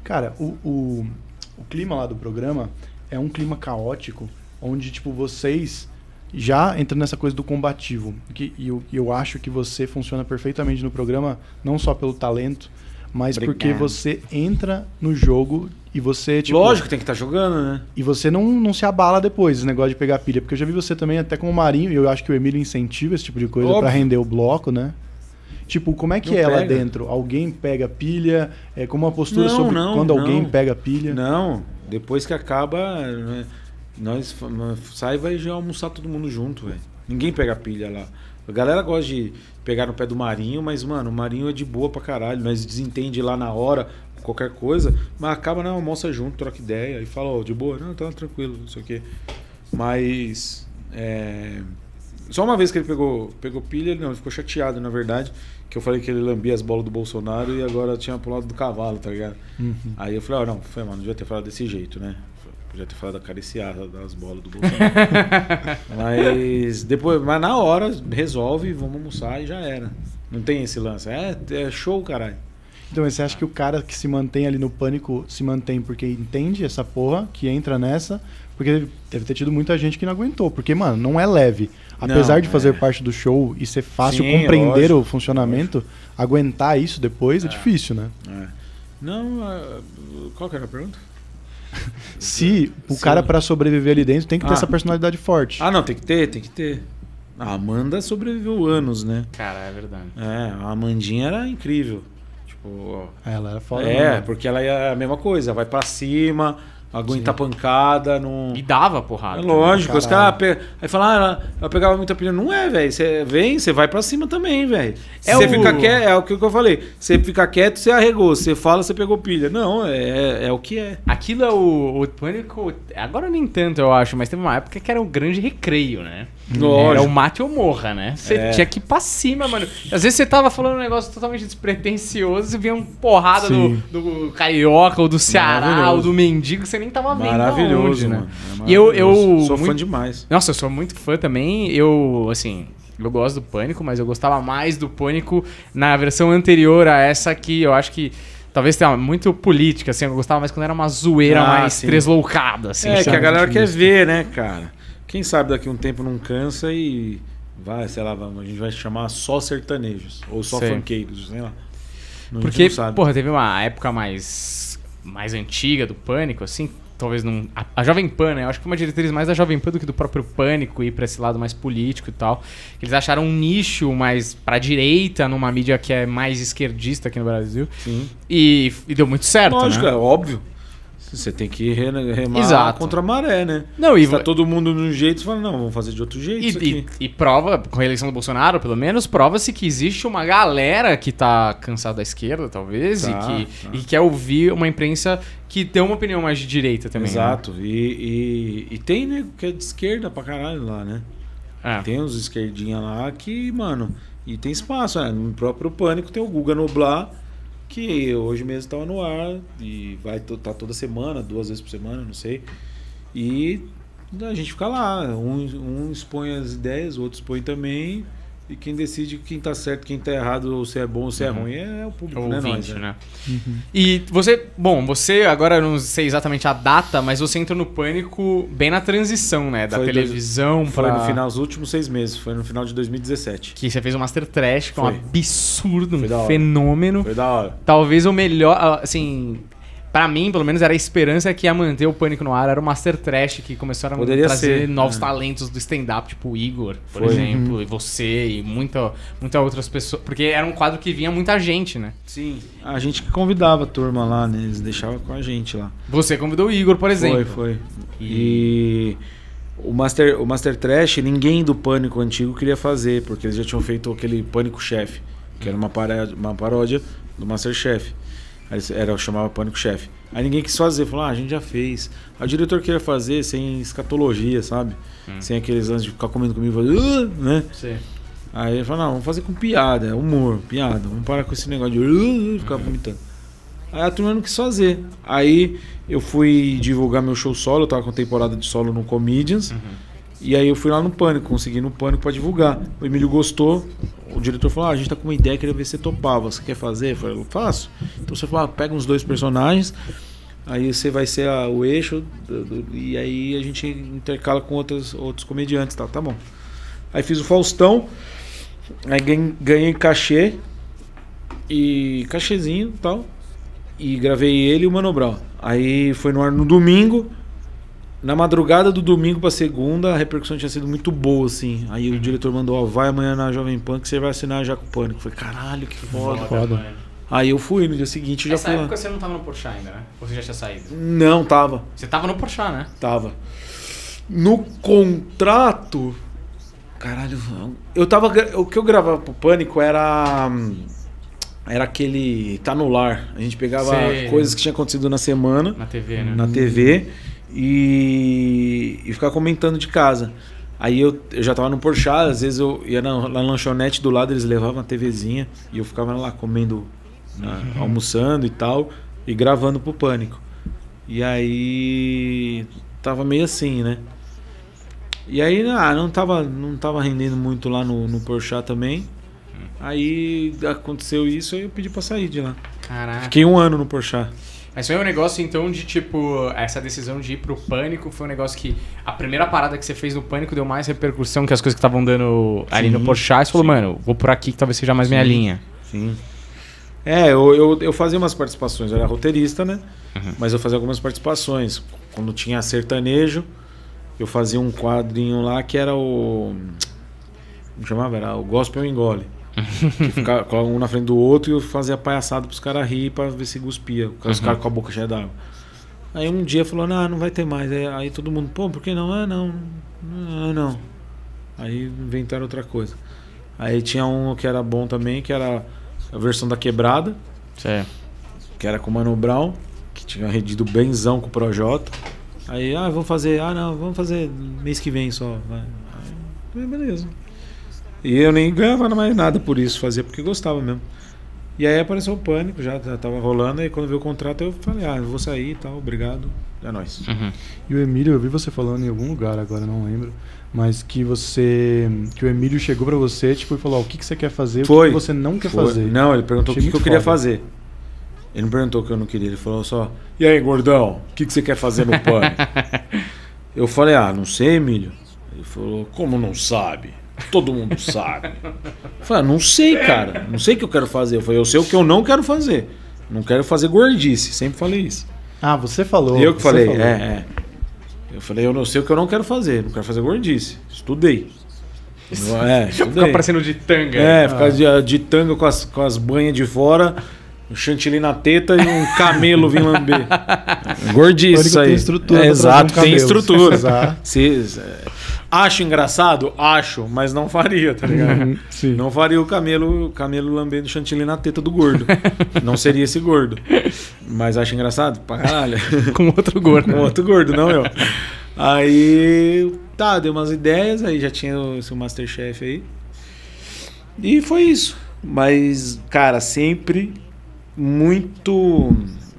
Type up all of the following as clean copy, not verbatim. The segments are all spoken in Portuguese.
Cara, o clima lá do programa é um clima caótico, onde, tipo, vocês já entram nessa coisa do combativo. E eu acho que você funciona perfeitamente no programa, não só pelo talento, mas porque você entra no jogo e você, tipo... Lógico, tem que estar jogando, né? E você não se abala depois, esse negócio de pegar pilha. Porque eu já vi você também, até como Marinho, e eu acho que o Emílio incentiva esse tipo de coisa pra render o bloco, né? Tipo, como é que Não é lá pega. dentro? Alguém pega pilha? Como a postura Não, sobre não, quando não. alguém pega pilha? Não, depois que acaba, né, nós sai e vai já almoçar todo mundo junto, velho. Ninguém pega pilha lá. A galera gosta de pegar no pé do Marinho, mas, mano, o Marinho é de boa pra caralho. Nós desentende lá na hora, qualquer coisa, mas acaba, né, almoça junto, troca ideia e fala, ó, de boa? Não, tá tranquilo, não sei o quê. Mas, só uma vez que ele pegou pilha, ele ficou chateado, na verdade, que eu falei que ele lambia as bolas do Bolsonaro e agora tinha pro lado do cavalo, tá ligado? Aí eu falei, não, mano, não devia ter falado desse jeito, né? Podia ter falado acariciada das bolas do Bolsonaro. mas na hora, resolve, vamos almoçar e já era. Não tem esse lance. É show, caralho. Então, você acha que o cara que se mantém ali no pânico se mantém porque entende essa porra, que entra nessa? Porque deve ter tido muita gente que não aguentou. Porque, mano, não é leve. Apesar de fazer parte do show e ser fácil compreender o funcionamento, aguentar isso depois é difícil, né? Não, qual que era a pergunta? Se o cara, pra sobreviver ali dentro, tem que ter essa personalidade forte. Não, tem que ter. A Amanda sobreviveu anos, né? Cara, é verdade. A Amandinha era incrível. Tipo, ela era foda. Porque ela é a mesma coisa, vai pra cima, aguenta pancada. E dava porrada. Lógico, os caras aí falam, ela pegava muita pilha. Não é, velho. Você vai pra cima também, velho. Você fica quieto, é o que eu falei. Você fica quieto, você arregou. Você fala, você pegou pilha. Não, é o que é. Aquilo é o pânico. Agora nem tanto, eu acho, mas teve uma época que era um grande recreio, né? Lógico. Era o mate ou morra, né? Você tinha que ir pra cima, mano. Às vezes você tava falando um negócio totalmente despretensioso, você via uma porrada do carioca, ou do Ceará, ou do mendigo, você nem tava vendo. Maravilhoso, né? mano. E eu sou fã demais. Nossa, eu sou muito fã também. Eu gosto do Pânico, mas eu gostava mais do Pânico na versão anterior a essa aqui. Eu acho que talvez tenha muito política, assim. Eu gostava mais quando era uma zoeira mais tresloucada, assim. Que a galera quer ver, né, cara? Quem sabe daqui a um tempo não cansa e vai, sei lá, a gente vai chamar só sertanejos. Ou só funkeiros, sei lá. Porque, porra, teve uma época mais antiga do Pânico, assim, talvez não... A Jovem Pan, né? Eu acho que foi uma diretriz mais da Jovem Pan do que do próprio Pânico, ir pra esse lado mais político e tal. Eles acharam um nicho mais pra direita, numa mídia que é mais esquerdista aqui no Brasil. Sim. E deu muito certo, lógico, né? é óbvio. Você tem que remar contra a maré, né? Não, se tá todo mundo de um jeito, você fala, não, vamos fazer de outro jeito isso aqui. E prova, com a eleição do Bolsonaro, pelo menos, prova-se que existe uma galera que tá cansada da esquerda, talvez, e quer ouvir uma imprensa que tem uma opinião mais de direita também. Exato. Né? E tem, né, que é de esquerda pra caralho lá, né? Tem uns esquerdinha lá que, mano, e tem espaço, né? No próprio Pânico tem o Guga Noblar, que hoje mesmo estava no ar e vai tá toda semana, 2 vezes por semana, não sei. E a gente fica lá, um expõe as ideias, o outro expõe também. E quem decide quem tá certo, quem tá errado, ou se é bom ou se é ruim, é o público, o né? ouvinte, Nós, né? E você agora, eu não sei exatamente a data, mas você entrou no Pânico bem na transição, né? Da televisão Foi no final, os últimos 6 meses, foi no final de 2017. Que você fez o Master Trash, que é um absurdo, um fenômeno. Foi da hora. Talvez o melhor, assim... Pra mim, pelo menos, era a esperança que ia manter o Pânico no ar. Era o Master Trash que começaram a trazer novos talentos do stand-up, tipo o Igor, por exemplo, e você, e muitas outras pessoas. Porque era um quadro que vinha muita gente, né? Sim. A gente que convidava a turma lá, né? Eles deixavam com a gente lá. Você convidou o Igor, por exemplo. Foi. E o Master Trash, ninguém do Pânico antigo queria fazer, porque eles já tinham feito aquele Pânico Chef, que era uma paródia do Masterchef. Eu chamava Pânico Chef. Aí ninguém quis fazer, falou, a gente já fez. Aí o diretor queria fazer sem escatologia, sabe? Sem aqueles anos de ficar comendo comigo, né? Sim. Aí ele falou, não, vamos fazer com piada, humor, piada. Vamos parar com esse negócio de ficar vomitando. Aí a turma não quis fazer. Aí eu fui divulgar meu show solo, eu tava com temporada de solo no Comedians. E aí eu fui lá no Pânico, consegui no Pânico pra divulgar. O Emílio gostou, o diretor falou, a gente tá com uma ideia, queria ver se você topava, você quer fazer? Eu falei, eu faço. Então você falou, pega uns 2 personagens, aí você vai ser o eixo, e aí a gente intercala com outros comediantes, tá bom. Aí fiz o Faustão, aí ganhei cachê, e cachezinho e tal, e gravei ele e o Mano Brown. Aí foi no ar no domingo. Na madrugada do domingo pra segunda, a repercussão tinha sido muito boa, assim. Aí o diretor mandou, vai amanhã na Jovem Pan que você vai assinar já com o Pânico. Eu falei, caralho, que foda. Aí eu fui, no dia seguinte já fui lá. Nessa época você não tava no Porchat ainda, né? Ou você já tinha saído? Não, tava. Você tava no Porchat, né? Tava. No contrato... Caralho, o que eu gravava pro Pânico era aquele Tá no Lar. A gente pegava coisas que tinham acontecido na semana. Na TV, né? Na TV. E ficava comentando de casa. Aí eu já tava no Porchat, às vezes eu ia na lanchonete do lado, eles levavam uma TVzinha e eu ficava lá comendo, almoçando e tal, e gravando pro Pânico. E aí tava meio assim, né? E aí não tava rendendo muito lá no Porchat também. Aí aconteceu isso e eu pedi pra sair de lá. Caraca. Fiquei 1 ano no Porchat. Mas foi um negócio, então, de tipo... Essa decisão de ir pro Pânico foi um negócio que... A primeira parada que você fez no Pânico deu mais repercussão que as coisas que estavam dando ali no Porchat. Você falou, mano, vou por aqui que talvez seja mais minha linha. Sim. Eu fazia umas participações. Eu era roteirista, né? Mas eu fazia algumas participações. Quando tinha sertanejo, eu fazia um quadrinho lá que era o... Como chamava? Era o Gospel Engole. Que ficava um na frente do outro e eu fazia palhaçada pros caras rir pra ver se cuspia. Os caras com a boca cheia d'água. Aí um dia falou, não vai ter mais. Aí todo mundo, pô, por que não? Não. Aí inventaram outra coisa. Aí tinha um que era bom também, que era a versão da Quebrada. Certo. Que era com o Mano Brown, que tinha rendido benzão com o Projota. Aí, vamos fazer. Vamos fazer mês que vem só. Aí, beleza. E eu nem ganhava mais nada por isso, fazia porque gostava mesmo. E aí apareceu o Pânico, já tava rolando, e quando veio o contrato eu falei, eu vou sair e tal, obrigado, é nóis. E o Emílio, eu vi você falando em algum lugar agora, não lembro, mas que o Emílio chegou pra você tipo, e falou, o que você quer fazer, o que você não quer fazer. Não, ele perguntou o que eu queria fazer. Ele não perguntou o que eu não queria, ele falou só, e aí, gordão, o que você quer fazer no Pânico? Eu falei, não sei, Emílio. Ele falou, como não sabe? Todo mundo sabe. Eu falei, não sei, cara. Não sei o que eu quero fazer. Eu falei, eu sei o que eu não quero fazer. Não quero fazer gordice. Sempre falei isso. Você falou. Eu que falei, Eu falei, eu não sei o que eu não quero fazer. Não quero fazer gordice. Estudei. Estudei. Ficar parecendo de tanga. Ficar de tanga com as banhas de fora, um chantilly na teta e um camelo vir lamber. Gordice isso aí. Tem estrutura. Exato, tem estrutura. Acho engraçado? Acho, mas não faria, tá ligado? Não faria o camelo lambendo chantilly na teta do gordo. Não seria esse gordo. Mas acho engraçado? Pra caralho. Com outro gordo. Com outro gordo, não eu. Aí, deu umas ideias, aí já tinha o Masterchef aí. E foi isso. Mas, cara, sempre muito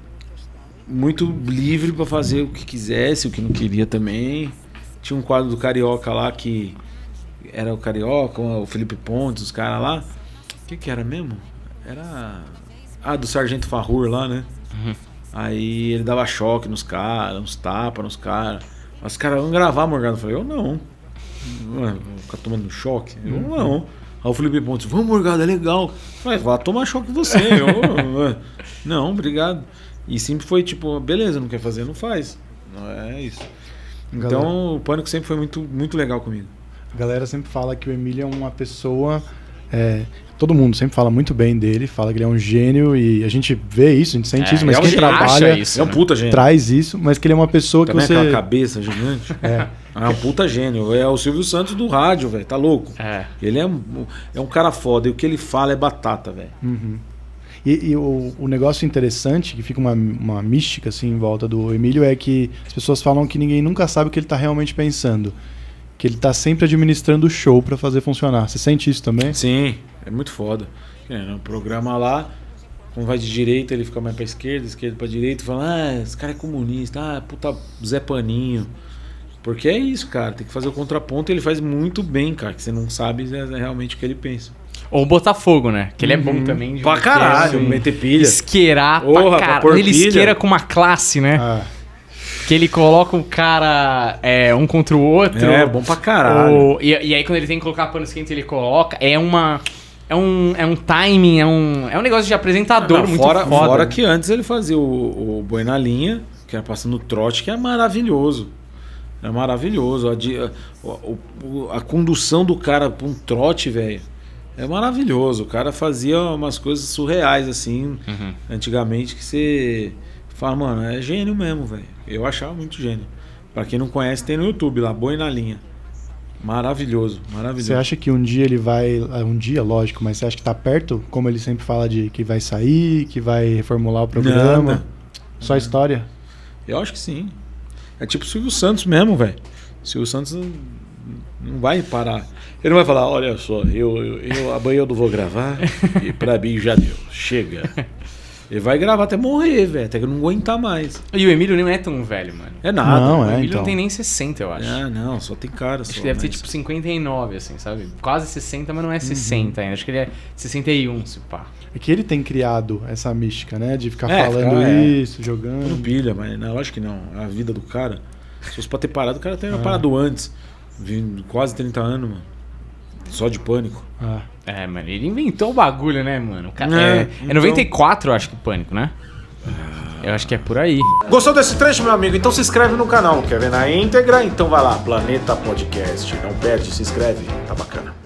livre pra fazer o que quisesse, o que não queria também. Tinha um quadro do Carioca lá que era o Carioca, o Felipe Pontes, os caras lá. O que era mesmo? Era... do Sargento Farrur lá, né? Aí ele dava choque nos caras, uns tapas nos caras. Os caras vão gravar, Morgado. Eu falei, eu não. Vou ficar tomando choque? Eu não. Aí o Felipe Pontes, vamos, Morgado, é legal. Eu falei, vai tomar choque você. Não, obrigado. E sempre foi tipo, beleza, não quer fazer, não faz. Não é isso. Então o Pânico sempre foi muito, muito legal comigo. A galera sempre fala que o Emílio é uma pessoa... todo mundo sempre fala muito bem dele, fala que ele é um gênio e a gente vê isso, a gente sente isso, mas quem trabalha isso, é um puta gênio. Traz isso, mas que ele é uma pessoa também que você... aquela cabeça gigante. É um puta gênio. É o Silvio Santos do rádio, velho, tá louco? Ele é um cara foda e o que ele fala é batata, velho. E o negócio interessante, que fica uma mística assim em volta do Emílio, é que as pessoas falam que ninguém nunca sabe o que ele está realmente pensando. Que ele está sempre administrando o show para fazer funcionar. Você sente isso também? Sim, é muito foda. No programa lá, quando vai de direita, ele fica mais pra esquerda para direita, fala, esse cara é comunista, puta Zé Paninho. Porque é isso, cara. Tem que fazer o contraponto e ele faz muito bem, cara. Que você não sabe realmente o que ele pensa. Ou o Botafogo, né? Que ele é bom também. De pra caralho, meter pilha. Isqueirar pra caralho. Ele isqueira com uma classe, né? Que ele coloca o cara um contra o outro. É, bom pra caralho. E aí quando ele tem que colocar panos quentes, ele coloca. É um timing, é um negócio de apresentador muito foda. Fora que antes ele fazia o Boi na Linha, que era passando trote, que é maravilhoso. É maravilhoso. A condução do cara pra um trote, velho, é maravilhoso. O cara fazia umas coisas surreais, assim, antigamente, que você fala, mano, é gênio mesmo, velho. Eu achava muito gênio. Pra quem não conhece, tem no YouTube lá, Boi na Linha. Maravilhoso, maravilhoso. Você acha que um dia ele vai... Um dia, lógico, mas você acha que tá perto? Como ele sempre fala de que vai sair, que vai reformular o programa? Nada. Só história? Eu acho que sim. É tipo o Silvio Santos mesmo, velho. O Silvio Santos não vai parar. Ele não vai falar, olha só, amanhã eu não vou gravar e pra mim já deu, chega. Ele vai gravar até morrer, velho, até que não aguentar mais. E o Emílio nem é tão velho, mano. É nada. Não, o Emílio não tem nem 60, eu acho. Não, só tem cara. Acho que deve ter tipo 59, assim, sabe? Quase 60, mas não é 60 ainda. Acho que ele é 61, se pá. É que ele tem criado essa mística, né? De ficar falando isso, jogando. Tudo pilha, mas não, lógico que não. A vida do cara. Se fosse pra ter parado, o cara teria parado antes. Quase 30 anos, mano. Só de Pânico. Mano, ele inventou o bagulho, né, mano? É 94, eu acho que Pânico, né? Eu acho que é por aí. Gostou desse trecho, meu amigo? Então se inscreve no canal. Quer ver na íntegra? Então vai lá, Planeta Podcast. Não perde, se inscreve. Tá bacana.